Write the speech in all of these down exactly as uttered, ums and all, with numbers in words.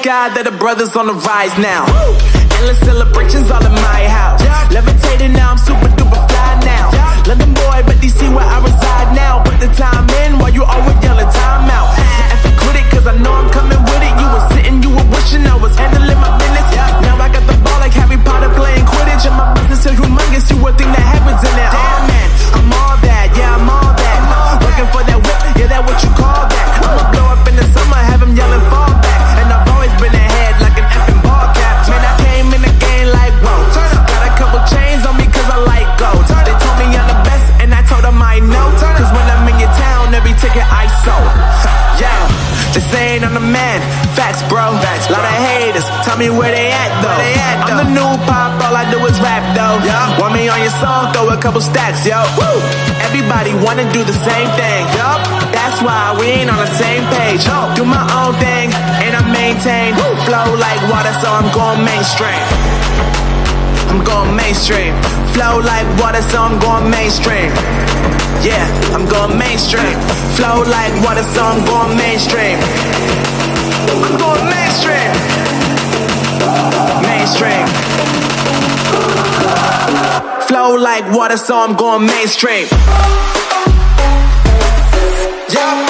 God that the brothers on the rise now. Woo! Endless celebrations all in my house. Yeah. Levitating now, I'm super duper fly now. Yeah. London boy, but D C where I reside now. Put the time in while you always yelling time out. And if you quit it, cause I know I'm coming with it. You were sitting, you were wishing I was handling my business. Yeah. Now I got the ball like Harry Potter playing Quidditch. And my business is humongous, you would think that happens in it. Damn man, I'm all that, yeah I'm all that. Working for that whip, yeah that what you call that. I'ma blow up in the summer, have him yelling fall back. And I've always been ahead like an effing ball cap. Man, I came in the game like whoa. Got a couple chains on me cause I like gold. They told me I'm the best and I told them I know. Cause when I'm in your town, every ticket I sold. Yeah, they saying I'm the man. Facts bro, Facts, lot of haters, tell me where they at though. They at, I'm the new pop, all I do is rap though. Yeah. Want me on your song, throw a couple stacks, yo. Woo. Everybody wanna do the same thing, yup. That's why we ain't on the same page. No. Do my own thing, and I maintain. Woo. Flow like water, so I'm going mainstream. I'm going mainstream. Flow like water, so I'm going mainstream. Yeah, I'm going mainstream. Flow like water, so I'm going mainstream. I'm going mainstream. Mainstream. Flow like water, so I'm going mainstream. Yeah.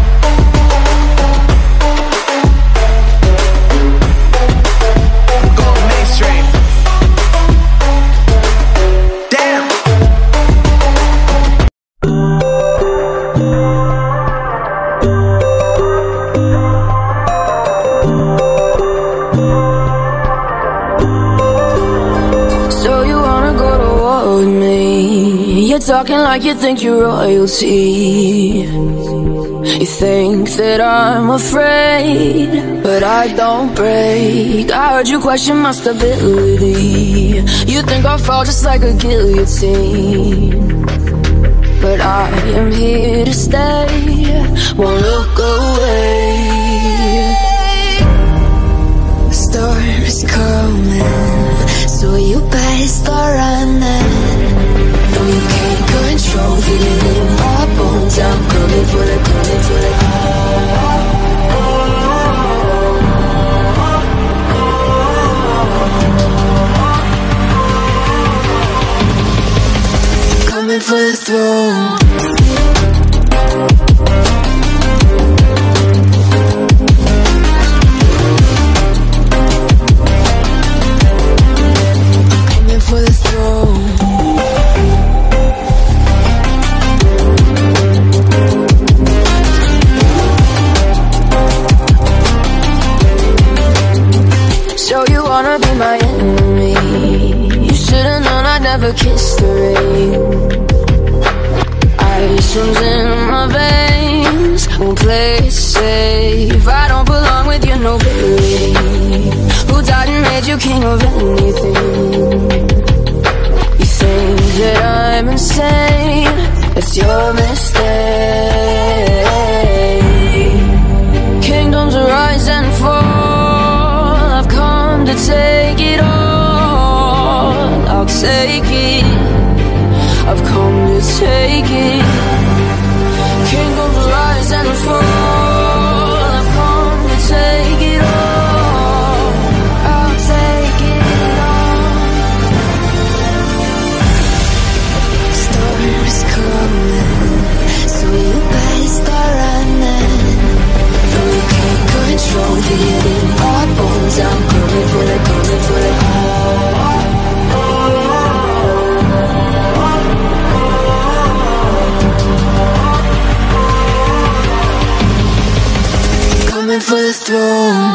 Talking like you think you're royalty. You think that I'm afraid, but I don't break. I heard you question my stability. You think I'll fall just like a guillotine, but I am here to stay. Won't look away. The storm is coming, so you better start running. You can't control, feel it in my bones. I'm coming for the, coming for the coming for the throne. Coming for the throne. Wanna be my enemy? You should've known I'd never kiss the rain. Ice runs in my veins, won't play it safe. I don't belong with your nobility. Who died and made you king of anything? You think that I'm insane? That's your mistake. Kingdoms rise and fall, to take it all, I'll take it. I've come to take it. Kingdoms rise and fall, I've come to take it all. I'll take it all. Storm is coming, so you better start running. No, you can't control, feel it in my bones. I'm coming for the, coming for the coming for the throne.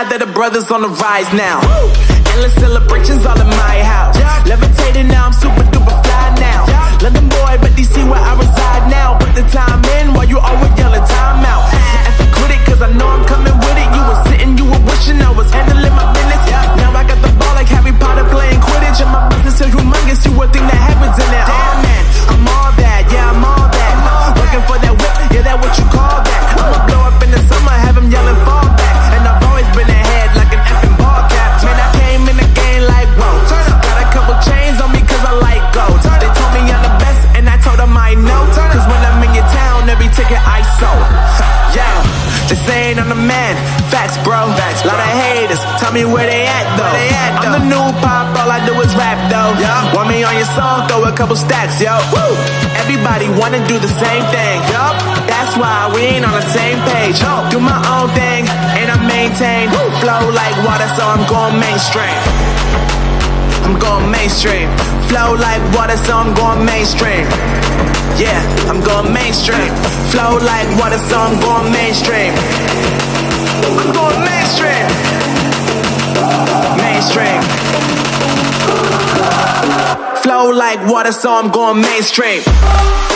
glad that the brothers on the rise now. Endless celebrations all in my house. Levitating now, I'm super duper fly now. London boy, but D C where I reside now. Put the time in while you always yelling time out. And for quit it, cause I know I'm coming with it. You were sitting, you were wishing I was handling my business. Now I got the ball like Harry Potter playing Quidditch. And my business is humongous, you would think that happens in it. Oh man, I'm all that, yeah, I'm all that. Working for that whip, yeah, that what you call that. I'ma blow up in the summer, have him yelling fall back. And I've always been ahead like an effing ball cap. Man, I came in the game like, whoa. Got a couple chains on me cause I like gold. They told me I'm the best and I told them I know. Cause when I'm in your town, every ticket I sold. Yeah, they saying I'm the man. Facts, bro. Facts, lot of haters. Tell me where they at though. They at, I'm the new pop, all I do is rap though. Yeah. Want me on your song, throw a couple stacks, yo. Woo. Everybody wanna do the same thing. Yup. That's why we ain't on the same page. No. Do my own thing and I maintain. Woo. Flow like water, so I'm going mainstream. I'm going mainstream. Flow like water, so I'm going mainstream. Yeah, I'm going mainstream. Flow like water, so I'm going mainstream. I'm going mainstream. Mainstream. Flow like water, so I'm going mainstream.